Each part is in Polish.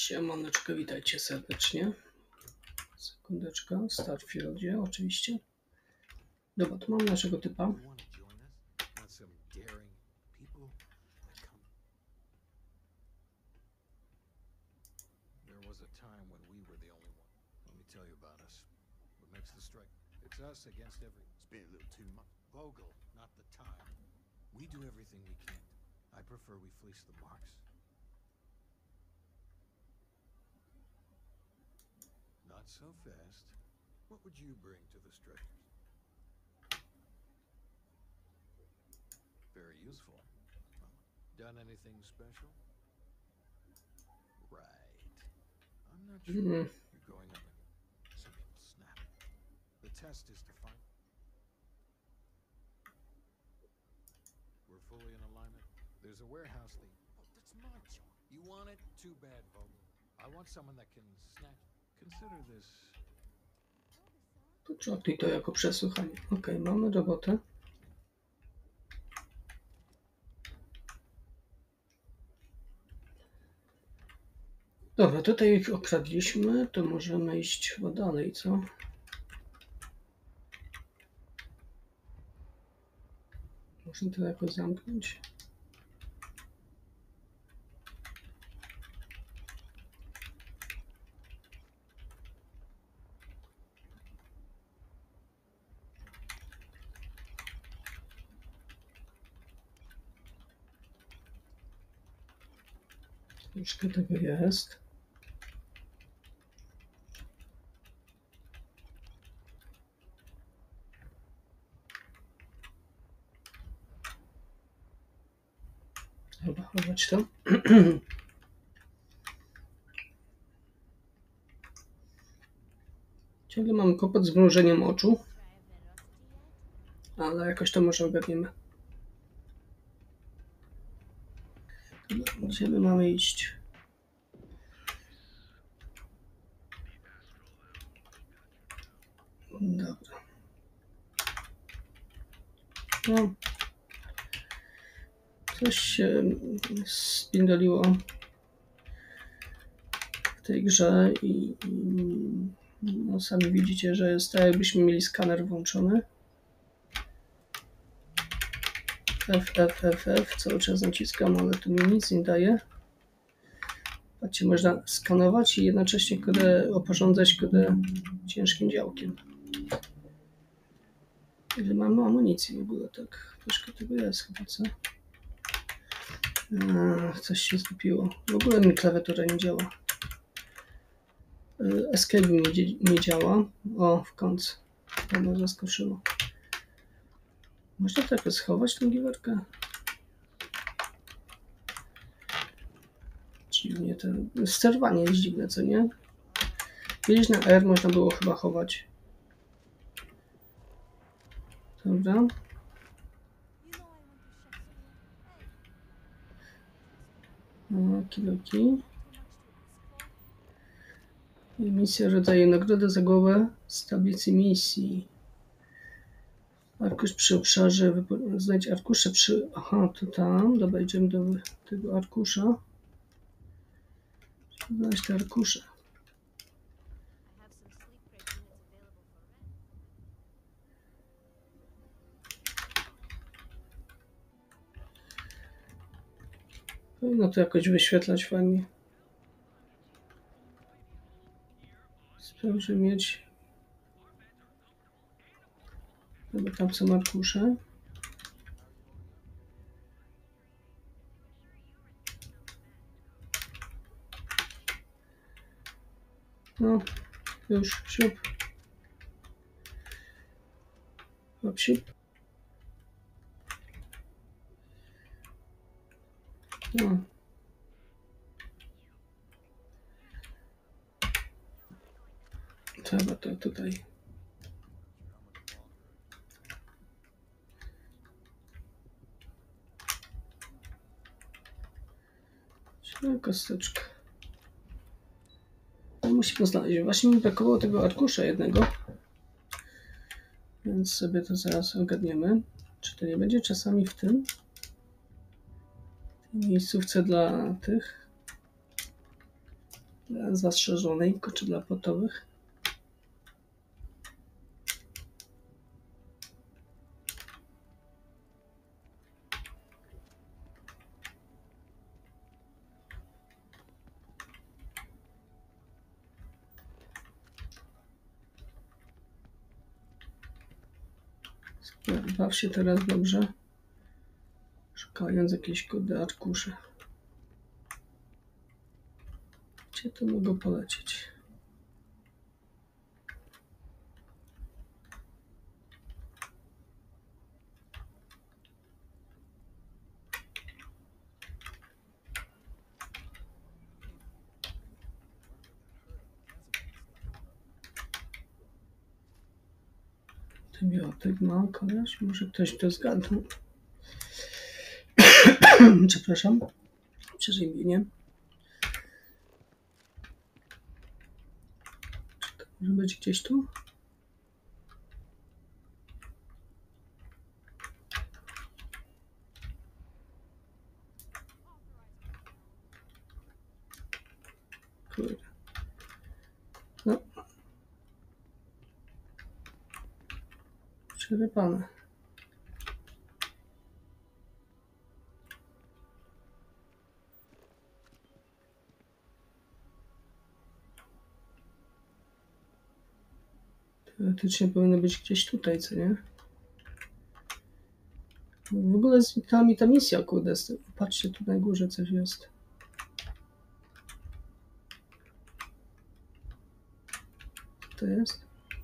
Siemaneczko, witajcie serdecznie. Sekundeczka, Starfieldzie oczywiście. Dobra, tu mam naszego typa. Not so fast. What would you bring to the strikers? Very useful. Done anything special? Right. I'm not sure you're going up again. Some people snap. The test is to find. We're fully in alignment. There's a warehouse thing. Oh, that's my job. You want it? Too bad, Vogel. I want someone that can snatch. Consider this. To traktuj to jako przesłuchanie. Ok, mamy robotę. Dobra, tutaj ich okradliśmy, to możemy iść chyba dalej, co? Można to jakoś zamknąć. Troszkę tego jest. Dobra, chować to. Ciągle mamy kłopot z mrużeniem oczu, ale jakoś to może ogarniemy. Gdzie my mamy iść? Dobra. No. Coś się spindoliło w tej grze i no, sami widzicie, że jest tak, jakbyśmy mieli skaner włączony. F, cały czas naciskam, ale tu mi nic nie daje. Patrzcie, można skanować i jednocześnie oporządzać ciężkim działkiem. Ile mamy amunicji w ogóle, tak? Troszkę tego jest chyba, co? Coś się zgubiło. W ogóle mi klawiatura nie działa. Escape nie działa. O, w końcu. To mnie zaskoczyło. Można to jakoś schować tą giwerkę? Dziwnie to. Sterowanie jest dziwne, co nie? Kiedyś na R można było chyba chować. Dobra. Okidoki. Misja rodzaje nagrodę za głowę z tablicy misji. Arkusz przy obszarze. Znajdź arkusze przy. Aha, to tam. Dobra, idziemy do tego arkusza. Znaleźć te arkusze. Powinno to jakoś wyświetlać fajnie. Sprawdzę mieć. Dobra, tam są arkusze. No, już, siup. Hop, siup. No. Trzeba to tutaj. Kosteczka. No, musimy znaleźć. Właśnie mi brakowało tego arkusza jednego. Więc sobie to zaraz ogarniemy. Czy to nie będzie czasami w tej miejscówce dla tych? Dla zastrzeżonej, tylko czy dla potowych. Baw się teraz dobrze, szukając jakiejś kody arkuszy. Gdzie to mogło polecieć? Antybiotyk ma koleś? Może ktoś to zgadnął? Przepraszam. Przeziębienie. Czy to może być gdzieś tu? Kurde. No. Przerypane. Teoretycznie powinno być gdzieś tutaj, co nie? W ogóle zniknęła mi ta misja, kurde. Patrzcie, tu na górze coś jest. Co to jest?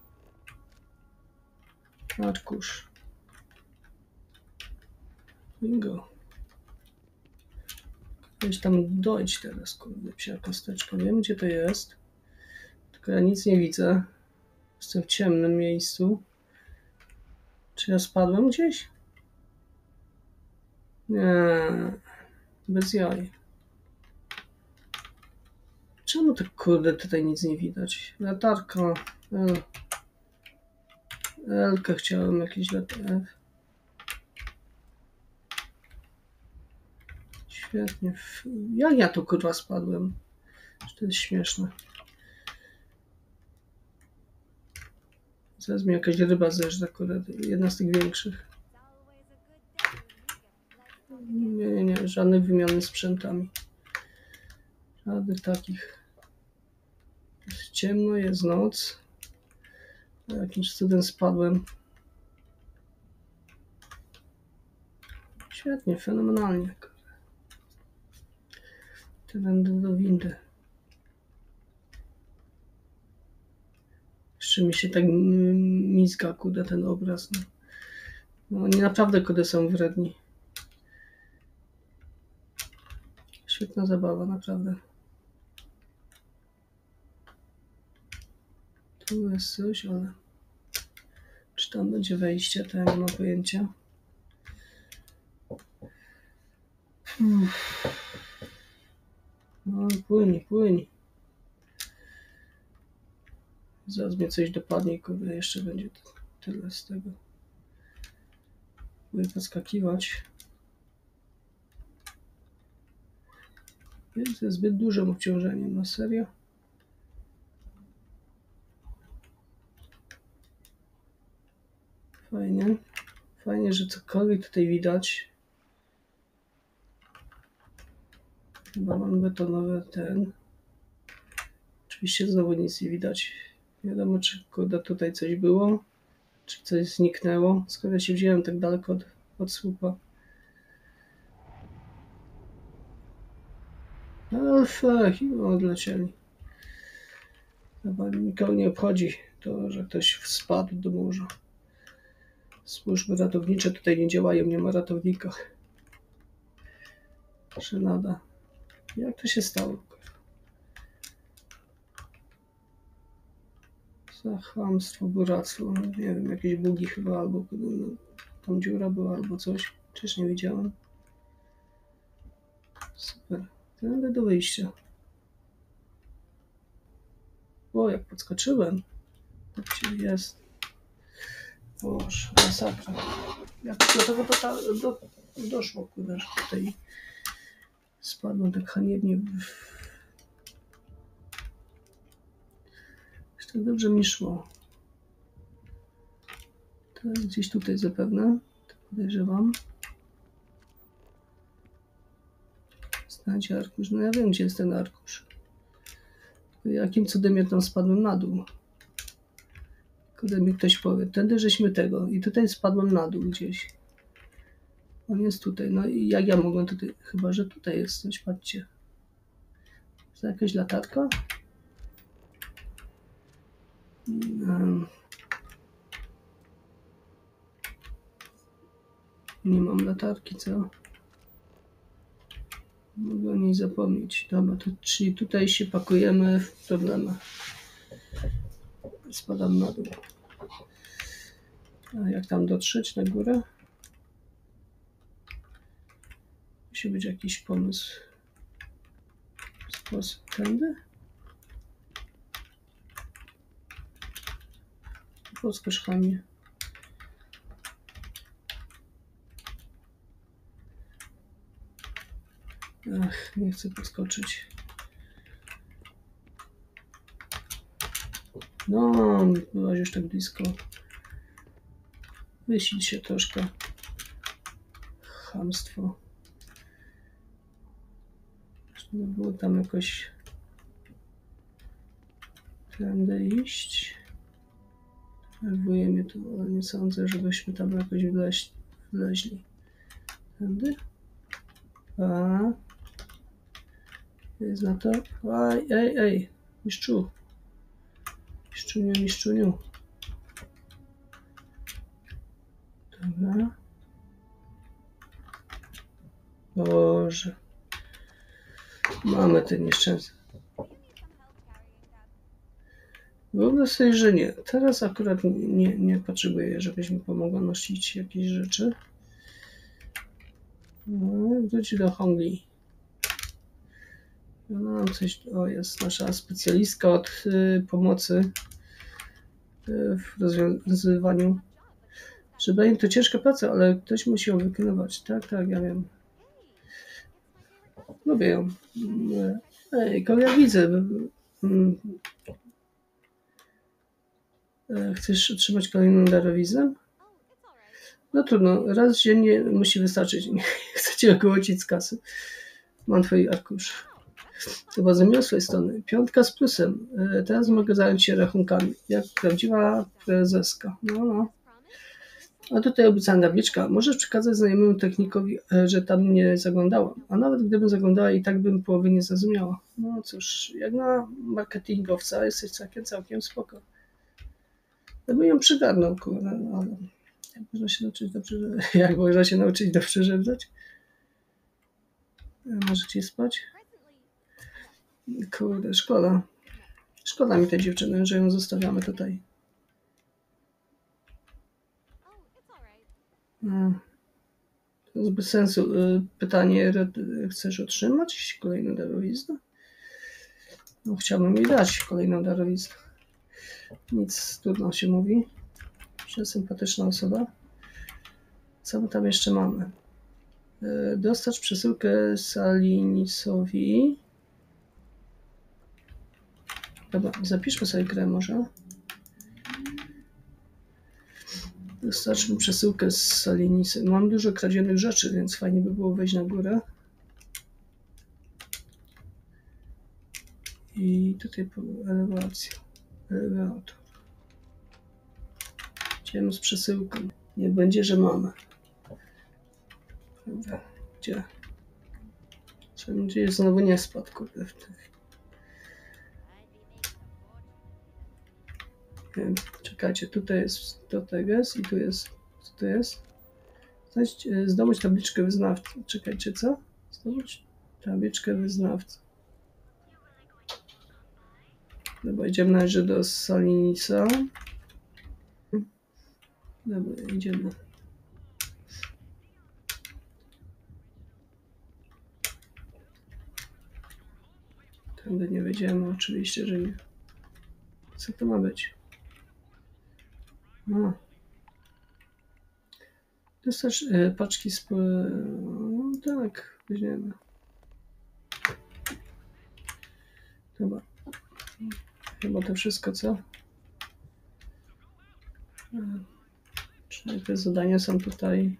Arkusz. Bingo. Gdzieś tam dojść teraz, kurde, psia kosteczka. Wiem, gdzie to jest. Tylko ja nic nie widzę. Jestem w ciemnym miejscu. Czy ja spadłem gdzieś? Nie. Bez jaj. Czemu tak, kurde, tutaj nic nie widać? Latarka. L-kę chciałem, jakiś latarek. Świetnie. Jak ja tu, kurwa, spadłem? Czy to jest śmieszne? Zaraz mi jakaś ryba zeżre, kurde. Jedna z tych większych. Nie. Żadnej wymiany sprzętami. Żadnych takich. Jest ciemno, jest noc. Jakimś cudem spadłem. Świetnie, fenomenalnie. Będę do windy. Jeszcze mi się tak mizga, kurde, ten obraz. No, oni naprawdę, kurde, są wredni. Świetna zabawa, naprawdę. Tu jest coś, ale czy tam będzie wejście, to ja nie mam pojęcia. No, płyń. Zaraz mnie coś dopadnie, kurde, jeszcze będzie tyle z tego. Będę podskakiwać. Jest ze zbyt dużym obciążeniem, na serio. Fajnie, że cokolwiek tutaj widać. Chyba mam betonowy ten. Oczywiście znowu nic nie widać. Nie wiadomo, czy kurde tutaj coś było, czy coś zniknęło. Skoro ja się wziąłem tak daleko od słupa. Alfa, chyba odlecieli. Chyba nikogo nie obchodzi to, że ktoś spadł do morza. Służby ratownicze tutaj nie działają, nie ma ratownika. Żenada. Jak to się stało? Za chamstwo, buractwo. Nie wiem, jakieś bugi chyba, albo tam dziura była, albo coś. Czyż nie widziałem? Super. Tędy do wyjścia. O, jak podskoczyłem. Tak się jest. Boże, masakra. Jak do tego doszło, kurde, że tutaj spadłem tak haniebnie. To dobrze mi szło. To jest gdzieś tutaj zapewne. To podejrzewam. Znajdź arkusz. No ja wiem, gdzie jest ten arkusz. Jakim cudem ja tam spadłem na dół? Kiedy mi ktoś powie. Tędy żeśmy tego. I tutaj spadłem na dół gdzieś. On jest tutaj. No i jak ja mogłem tutaj? Chyba, że tutaj jest coś. Patrzcie. Jest to jakaś latarka? Nie mam latarki, co? Mogę o niej zapomnieć. Dobra, to, czyli tutaj się pakujemy w problemy. Spadam na dół. A jak tam dotrzeć na górę? Musi być jakiś pomysł. Sposób tędy? Podskocz chamie. Ach, nie chcę podskoczyć. No, byłaś już tak blisko. Wysil się troszkę. Chamstwo. Żeby było tam jakoś tędy iść. Nerwuje mnie to, ale nie sądzę, żebyśmy tam jakoś wleźli. Tędy? A. Jest na to. Ej. Mistrzu. Miszczuniu. Dobra. Boże. Mamy ten nieszczęsny. Wyobraź sobie, że nie. Teraz akurat nie potrzebuję, żebyś mi pomogła nosić jakieś rzeczy. No, wróć do Hongli. No, coś. O, jest nasza specjalistka od pomocy w rozwiązywaniu. Żeby to ciężka praca, ale ktoś musi ją wykonywać. Tak, ja wiem. Lubię ją. Ej, kogo ja widzę? Chcesz otrzymać kolejną darowiznę? No trudno, raz dziennie musi wystarczyć. Nie chcę cię ogołocić z kasy. Mam twój arkusz. Chyba z swojej strony. 5 z plusem. Teraz mogę zająć się rachunkami. Jak prawdziwa prezeska. No. A tutaj obiecana tabliczka. Możesz przekazać znajomemu technikowi, że tam nie zaglądałam. A nawet gdybym zaglądała, i tak bym połowy nie zrozumiała. No cóż, jak na marketingowca jesteś całkiem spoko. Ja bym ją przygarnął, kurde, ale jak można się nauczyć dobrze żebrać? Możecie spać? Kurde, szkoda. Szkoda mi tej dziewczyny, że ją zostawiamy tutaj. To jest bez sensu. Pytanie, chcesz otrzymać kolejną darowiznę? No, chciałbym jej dać kolejną darowiznę. Nic, trudno się mówi. Sympatyczna osoba. Co my tam jeszcze mamy? Dostarcz przesyłkę Salinisowi. Dobra, zapiszmy sobie grę może. Dostarczmy przesyłkę z Salinisy. Mam dużo kradzionych rzeczy, więc fajnie by było wejść na górę. I tutaj elewator. Idziemy z przesyłką. Niech będzie, że mamy. Dobra, gdzie? Trzeba nadzieję, że znowu nie spadł, kurde, w tych. Czekajcie, tutaj jest do tego jest i tu jest. Co to jest? Zdobyć tabliczkę wyznawcy. Czekajcie, co? Zdobyć tabliczkę wyznawcy. Dobra, idziemy na razie do Salinisa. Dobra, idziemy. Tędy nie wejdziemy, oczywiście, że nie. Co to ma być? A. Dostarcz paczki z... No, tak, weźmiemy. Dobra. Chyba to wszystko, co? Te zadania są tutaj.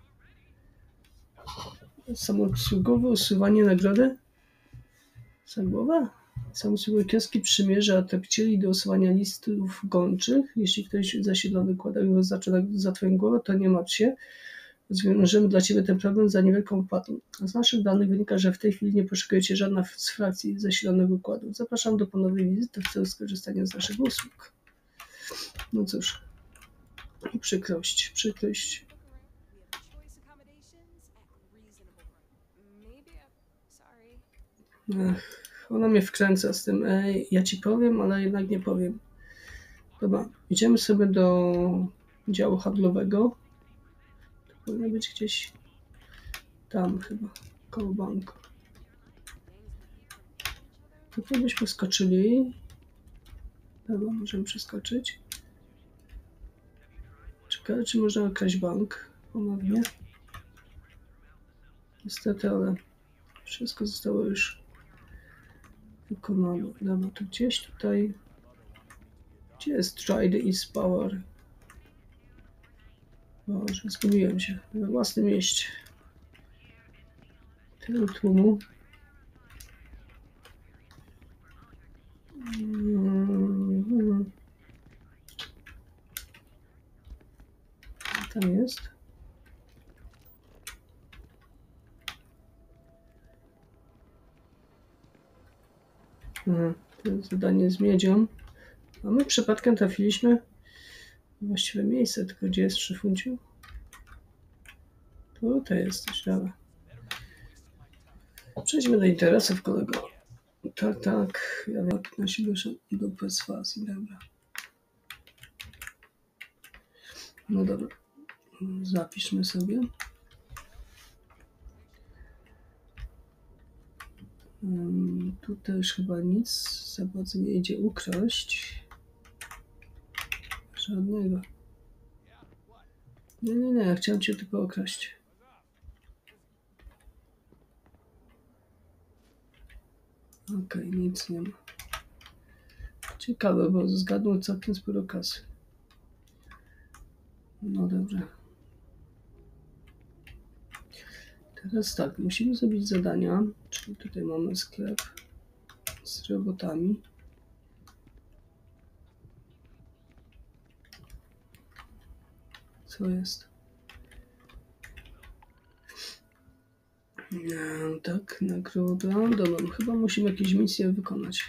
Samoobsługowe usuwanie nagrody? Za głowę? Samoobsługowe kioski przymierza tropicieli do usuwania listów gończych. Jeśli ktoś zasiedlony wykłada i oznacza za twoją głowę, to nie martw się. Rozwiążemy dla ciebie ten problem za niewielką opłatą. Z naszych danych wynika, że w tej chwili nie poszukujecie żadna z frakcji zasilonych wykładów. Zapraszam do ponownej wizyty w celu skorzystania z naszych usług. No cóż. Przykrość. Ona mnie wkręca z tym. Ja ci powiem, ale jednak nie powiem. Dobra, idziemy sobie do działu handlowego. To powinno być gdzieś tam chyba, koło banku. Tutaj byśmy skoczyli. Dobra, możemy przeskoczyć. Ciekawe, czy można okraść bank ponownie. Niestety, ale wszystko zostało już wykonane. Dobra, to gdzieś tutaj. Gdzie jest Try the East Power? Boże, zgubiłem się. We własnym mieście. Tylu tłumu. Tam jest. To jest zadanie z miedzią. A my przypadkiem trafiliśmy w właściwe miejsce, tylko gdzie jest Szyfunciu? Tutaj jesteś, dobra. Przejdźmy do interesów, kolego. Tak, ja wiem, jak nasi dusze do perswazji, dobra. No dobra, zapiszmy sobie. Tutaj już chyba nic za bardzo nie idzie ukraść. Żadnego. Nie, ja chciałem cię tylko okraść. Okej, nic nie ma. Ciekawe, bo zgadnął całkiem sporo kasy. No dobrze. Teraz tak, musimy zrobić zadania, czyli tutaj mamy sklep z robotami. Co jest? Tak, nagroda. Dobra, chyba musimy jakieś misje wykonać.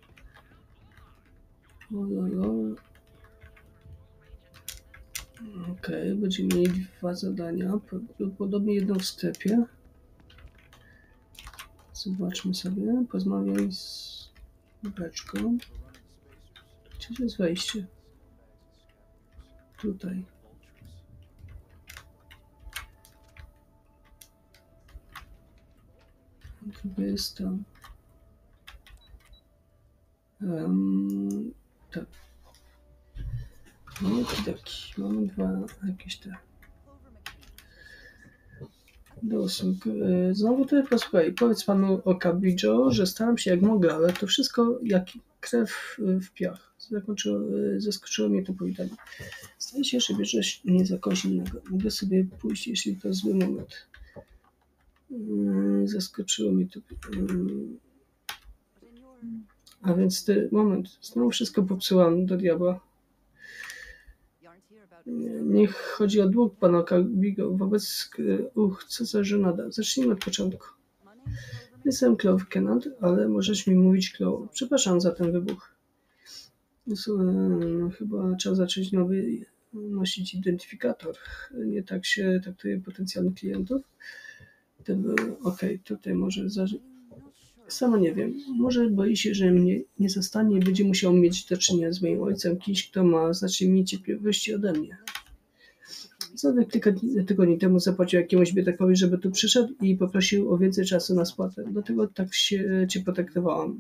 Okej, będziemy mieli 2 zadania, prawdopodobnie jedno w sklepie. Zobaczmy sobie, porozmawiaj z beczką. Gdzie jest wejście? Tutaj. Drugie jest tam. Tak. Mamy taki, mamy 2 jakieś te do usług. Znowu tutaj posłuchaj, powiedz panu Okabidżo, że staram się jak mogę, ale to wszystko jak krew w piach. Zaskoczyło mnie to powitanie. Zdaje się, że bierzesz mnie za kogoś innego. Mogę sobie pójść, jeśli to zły moment. Zaskoczyło mnie to. A więc moment, znowu wszystko popsułam do diabła. Niech chodzi o dług pana Okabigo wobec... co za żenada. Zacznijmy od początku. Jestem Clove Kennard, ale możesz mi mówić Clove. Przepraszam za ten wybuch. Chyba trzeba zacząć nosić identyfikator. Nie tak się traktuje potencjalnych klientów. Okej, tutaj może... Sama nie wiem. Może boi się, że mnie nie zostanie i będzie musiał mieć do czynienia z moim ojcem, kimś, kto ma znacznie mniej cierpliwości ode mnie. Zaledwie kilka tygodni temu zapłacił jakiemuś biedakowi, żeby tu przyszedł i poprosił o więcej czasu na spłatę. Dlatego tak cię potraktowałam.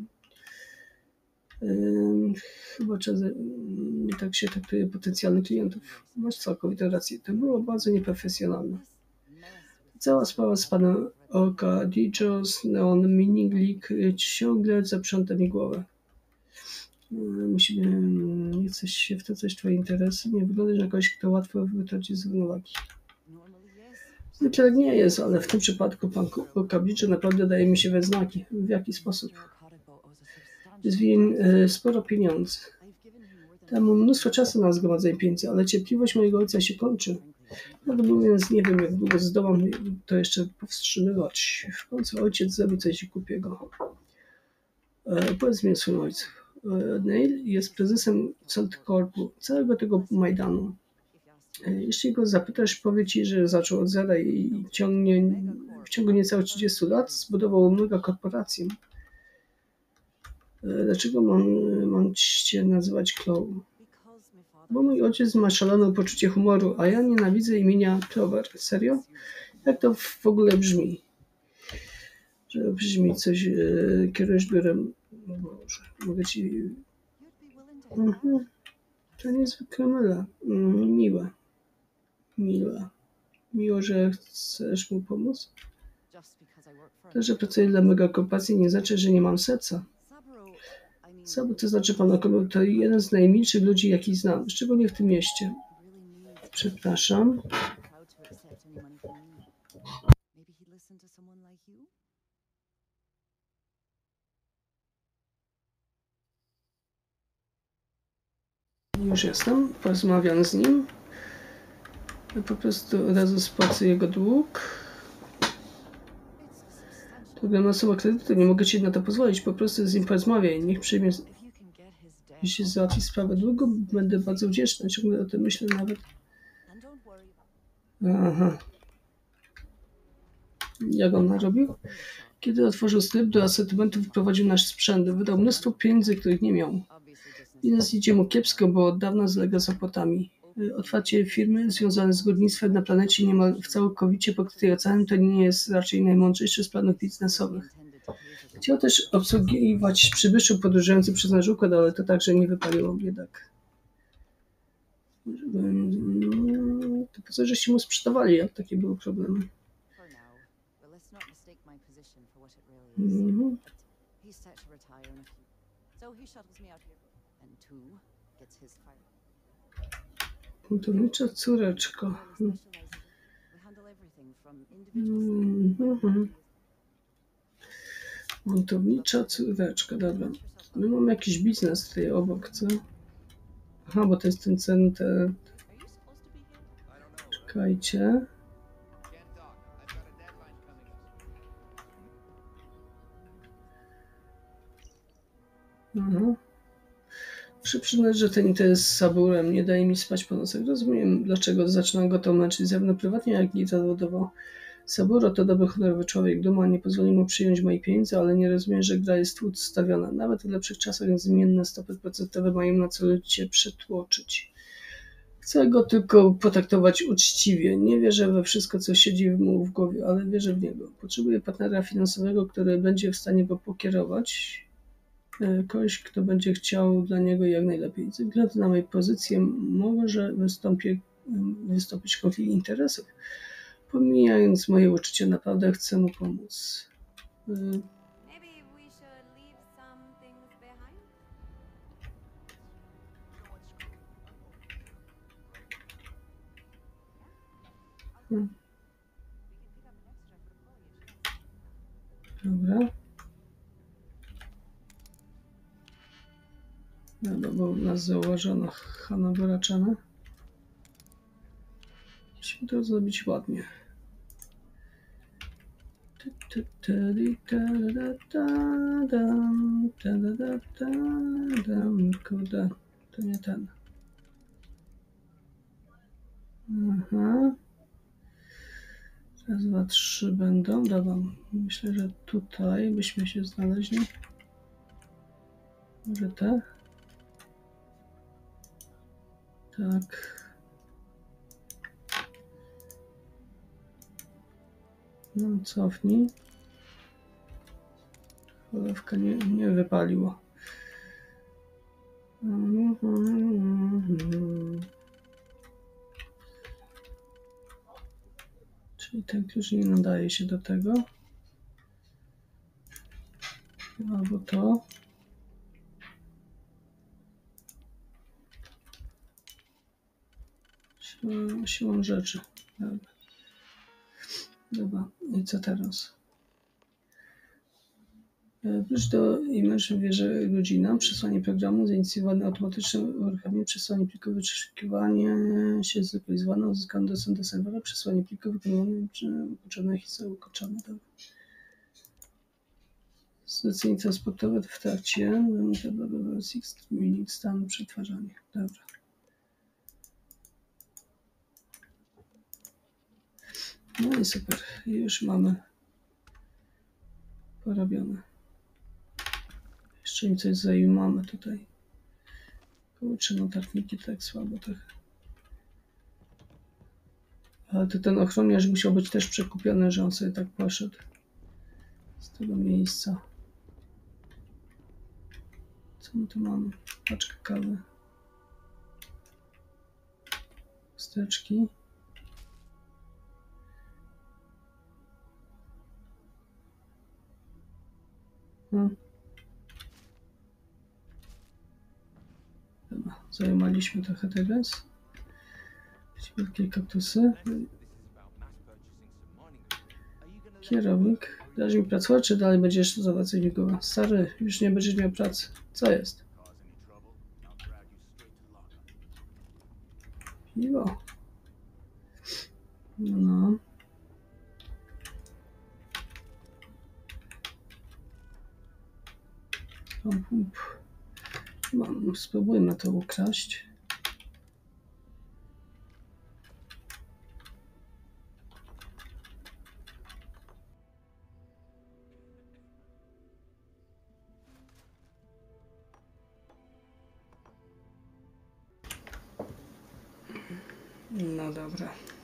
Chyba nie tak się traktuje potencjalnych klientów. Masz całkowitą rację. To było bardzo nieprofesjonalne. Cała sprawa z panem Okabidżo z Neon Mini League ciągle zaprząta mi głowę. Musimy, nie chcesz się wtrącać w twoje interesy, nie wyglądasz na kogoś, kto łatwo wytraci z równowagi. Zwykle nie jest, ale w tym przypadku pan Kabliczy naprawdę daje mi się we znaki. W jaki sposób? Jest sporo pieniędzy. Dam mu mnóstwo czasu na zgromadzenie pieniędzy, ale cierpliwość mojego ojca się kończy. Prawdę mówiąc, nie wiem, jak długo zdołam to jeszcze powstrzymywać. W końcu ojciec zrobi coś głupiego. Powiedz mi o swoim ojcu. Neil jest prezesem Celtcorpu, całego tego Majdanu. Jeśli go zapytasz, powie ci, że zaczął od zera i w ciągu niecałych 30 lat zbudował mega korporację. Dlaczego mam cię nazywać Chloe? Bo mój ojciec ma szalone poczucie humoru, a ja nienawidzę imienia Clover. Serio? Jak to w ogóle brzmi? Że brzmi coś, kierujesz biurem. Boże, mogę ci... To niezwykle miłe. Miło, że chcesz mu pomóc. To, że pracuję dla megakorporacji, nie znaczy, że nie mam serca. Sabu, to znaczy pan Okomu, to jeden z najmilszych ludzi, jakich znam, szczególnie w tym mieście. Przepraszam. Już jestem, porozmawiam z nim. Po prostu razu spłacę jego dług. To gram na sumę kredytu, nie mogę ci na to pozwolić. Po prostu z nim porozmawiaj, niech przyjmie. Jeśli załatwi sprawę długo, będę bardzo wdzięczny. Ciągle o tym myślę nawet. Aha. Jak on narobił? Kiedy otworzył sklep, do asortymentu wprowadził nasz sprzęt. Wydał mnóstwo pieniędzy, których nie miał. Biznes idzie mu kiepsko, bo od dawna zlega z opłatami. Otwarcie firmy związane z górnictwem na planecie niemal całkowicie pokrytej oceanem to nie jest raczej najmądrzejszy z planów biznesowych. Chciał też obsługiwać przybyszów podróżujących przez nasz układ, ale to także nie wypaliło biedak. To po co żeście mu sprzedawali, jak takie były problemy? Buntownicza córeczko. Buntownicza córeczka, dobra. My mamy jakiś biznes tutaj obok, co? Aha, bo to jest ten center. Czekajcie. Aha. Muszę przyznać, że ten interes z Saburem nie daje mi spać po nocach. Rozumiem, dlaczego zaczynam go to męczyć zarówno prywatnie, jak i zawodowo. Saburo to dobry, honorowy człowiek. Duma nie pozwoli mu przyjąć moich pieniędzy, ale nie rozumiem, że gra jest tu ustawiona. Nawet w lepszych czasach zmienne stopy procentowe mają na celu cię przetłoczyć. Chcę go tylko potraktować uczciwie. Nie wierzę we wszystko, co siedzi mu w głowie, ale wierzę w niego. Potrzebuję partnera finansowego, który będzie w stanie go pokierować. Kogoś, kto będzie chciał dla niego jak najlepiej. Ze względu na moją pozycję może wystąpić konflikt interesów. Pomijając moje uczucie, naprawdę chcę mu pomóc. Dobra. Dobra, bo nas zauważono Hanna Boraczana. Musimy to zrobić ładnie. Kurde, to nie ten. Aha. Raz, dwa, trzy będą. Dobra, myślę, że tutaj byśmy się znaleźli. Może te? Tak. No, cofnij. Cholewka nie wypaliło. Czyli ten klucz nie nadaje się do tego. Albo to. siłą rzeczy. Dobra. Dobra, i co teraz? Wróć do image wieży godzina, przesłanie programu, zainicjowane automatyczne uruchomienie, przesłanie plików, wyczekiwanie się zlokalizowane, uzyskany dostęp do serwera, przesłanie plików, wykonane potrzebne historie ukończone. Zlecenie transportowe w trakcie, Unix, stan przetwarzania. Dobra. No i super, już mamy porobione. Jeszcze im coś zajmamy tutaj. Kurczę, notatniki tak słabo trochę. Ale to ten ochroniarz musiał być też przekupiony, że on sobie tak poszedł z tego miejsca. Co my tu mamy? Paczka kawy. Wsteczki. Dobra, zajmowaliśmy trochę teraz. Wielkie kaktusy. Kierownik. Dasz mi pracować, czy dalej będziesz zawracać mi głowę? Stary, już nie będziesz miał pracy. Co jest? Piwo. No. Spróbujmy to ukraść. No dobra.